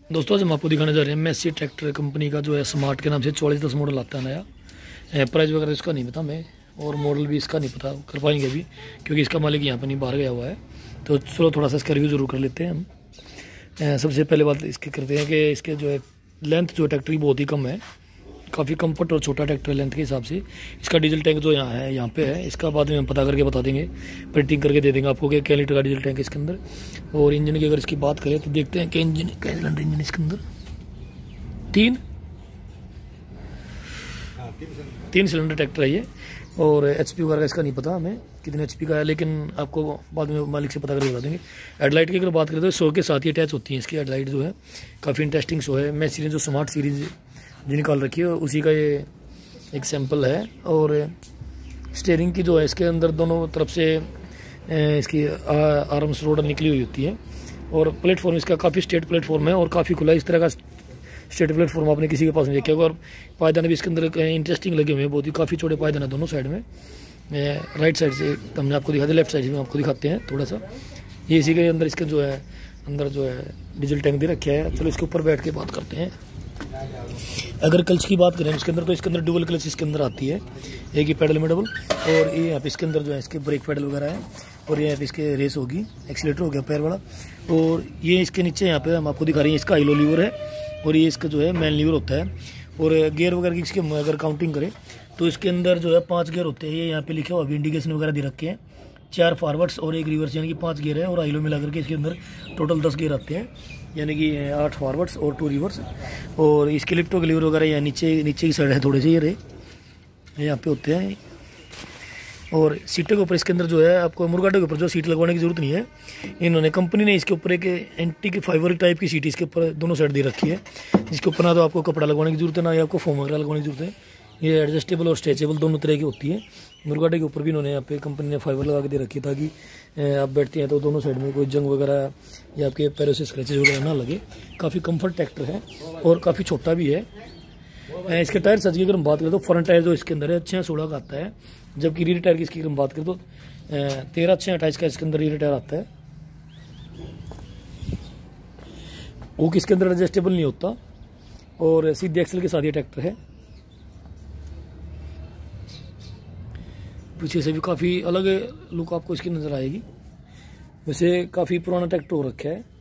दोस्तों आज हम आपको दिखाने जा रहे हैं मेसी ट्रैक्टर कंपनी का जो है स्मार्ट के नाम से 4410 मॉडल आता है नया। प्राइस वगैरह इसका नहीं पता हमें, और मॉडल भी इसका नहीं पता कर पाएंगे अभी, क्योंकि इसका मालिक यहाँ पर नहीं बाहर गया हुआ है। तो चलो थोड़ा सा इसका रिव्यू जरूर कर लेते हैं हम। सबसे पहले बात इसकी करते हैं कि इसके जो है लेंथ जो ट्रैक्टर की बहुत ही कम है, काफ़ी कम्फर्ट और छोटा ट्रैक्टर लेंथ के हिसाब से। इसका डीजल टैंक जो यहाँ पे है, इसका बाद में हम पता करके बता देंगे, प्रिंटिंग करके दे देंगे आपको कि क्या लीटर का डीजल टैंक है इसके अंदर। और इंजन की अगर इसकी बात करें तो देखते हैं कि इंजन क्या सिलेंडर इंजन इसके अंदर तीन सिलेंडर ट्रैक्टर है ये। और एचपी वगैरह इसका नहीं पता हमें कितने एचपी का है, लेकिन आपको बाद में मालिक से पता करके बता देंगे। हेडलाइट की अगर बात करें तो 100 के साथ ही अटैच होती है इसकी हेडलाइट जो है, काफ़ी इंटरेस्टिंग शो है। मेसी ने जो स्मार्ट सीरीज जो निकाल रखी है उसी का ये एक सैंपल है। और स्टीयरिंग की जो है इसके अंदर दोनों तरफ से इसकी आर्म्स रोड निकली हुई होती है। और प्लेटफॉर्म इसका काफ़ी स्ट्रेट प्लेटफॉर्म है और काफ़ी खुला, इस तरह का स्ट्रेट प्लेटफॉर्म आपने किसी के पास नहीं देखा होगा। और पायदान भी इसके अंदर इंटरेस्टिंग लगे हुए हैं, बहुत ही काफ़ी छोटे पायदान है दोनों साइड में। राइट साइड से हमने आपको दिखा दिया, लेफ्ट साइड से आपको दिखाते हैं थोड़ा सा। ये इसी के अंदर इसके जो है अंदर जो है डीजल टैंक दे रखा है। चलो इसके ऊपर बैठ के बात करते हैं। अगर क्लच की बात करें इसके अंदर, तो इसके अंदर डुबल क्लच इसके अंदर आती है, एक ही पैडल में डबल। और ये यहाँ पे इसके अंदर जो है इसके ब्रेक पैडल वगैरह है। और ये यहाँ पे इसके रेस होगी, एक्सीलेटर हो गया पैर वाला। और ये इसके नीचे यहाँ पे हम आपको दिखा रहे हैं, इसका हाइलो लीवर है और ये इसका जो है मेन लीवर होता है। और गियर वगैरह की इसके अगर काउंटिंग करें तो इसके अंदर जो है 5 गियर होते हैं। ये यहाँ पे लिखे हुआ इंडिकेशन वगैरह दे रखे हैं, 4 फॉरवर्ड्स और 1 रिवर्स, यानी कि 5 गियर है। और हाइलो मिला करके इसके अंदर टोटल 10 गियर आते हैं, यानी कि 8 फॉरवर्ड्स और 2 रिवर्स। और इसके लिफ्टो के लीवर वगैरह यहाँ नीचे की साइड है, थोड़े से ये रहे यहाँ पे होते हैं। और सीटों के ऊपर इसके अंदर जो है आपको मुर्गाटो के ऊपर जो सीट लगवाने की जरूरत नहीं है, इन्होंने कंपनी ने इसके ऊपर एक एंटी के फाइबर टाइप की सीट इसके ऊपर दोनों साइड दे रखी है, जिसके ऊपर ना तो आपको कपड़ा लगवाने की जरूरत है, ना ही आपको फोम वगैरह लगवाने की जरूरत है। ये एडजस्टेबल और स्ट्रेचेबल दोनों तरह की होती है। मुर्गाटे के ऊपर भी इन्होंने यहाँ पे कंपनी ने फाइबर लगा के दे रखी है, ताकि आप बैठते हैं तो दोनों साइड में कोई जंग वगैरह या आपके पैरों से स्क्रैचेज वगैरह ना लगे। काफ़ी कंफर्ट ट्रैक्टर है और काफ़ी छोटा भी है। इसके टायर सच की अगर हम बात करें तो फ्रंट टायर जो इसके अंदर है 6-16 का आता है, जबकि रियर टायर की इसकी हम बात करें तो 13-6-28 का इसके अंदर रियर टायर आता है। वो इसके अंदर एडजस्टेबल नहीं होता और सीधे एक्सल के साथ ये ट्रैक्टर है। पीछे से भी काफ़ी अलग लुक आपको इसकी नज़र आएगी। वैसे काफ़ी पुराना ट्रैक्टर हो रखा है,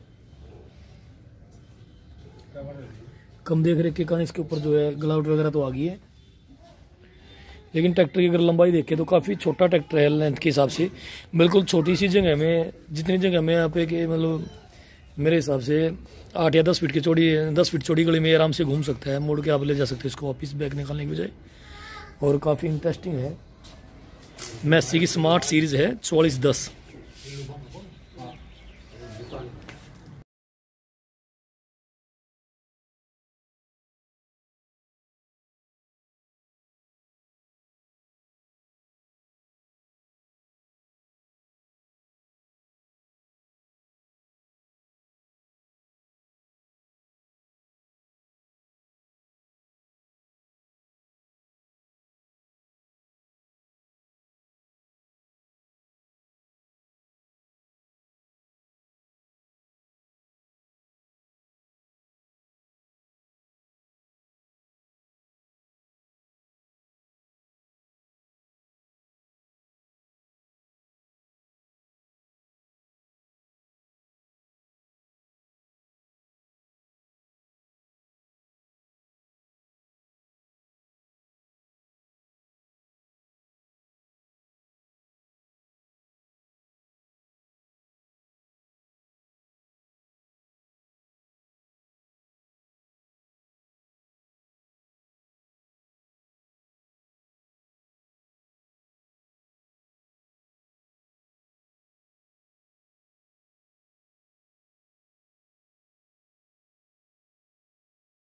कम देख रेख के कारण इसके ऊपर जो है ग्लाउट वगैरह तो आ गई है। लेकिन ट्रैक्टर की अगर लंबाई देखें तो काफ़ी छोटा ट्रैक्टर है लेंथ के हिसाब से। बिल्कुल छोटी सी जगह में, जितनी जगह में यहाँ पे कि मतलब मेरे हिसाब से 8 या 10 फीट की चौड़ी 10 फीट चौड़ी गली में आराम से घूम सकता है। मोड़ के आप ले जा सकते हैं इसको वापस बैग निकालने की बजाय। और काफ़ी इंटरेस्टिंग है। मेसी की स्मार्ट सीरीज़ है 4410।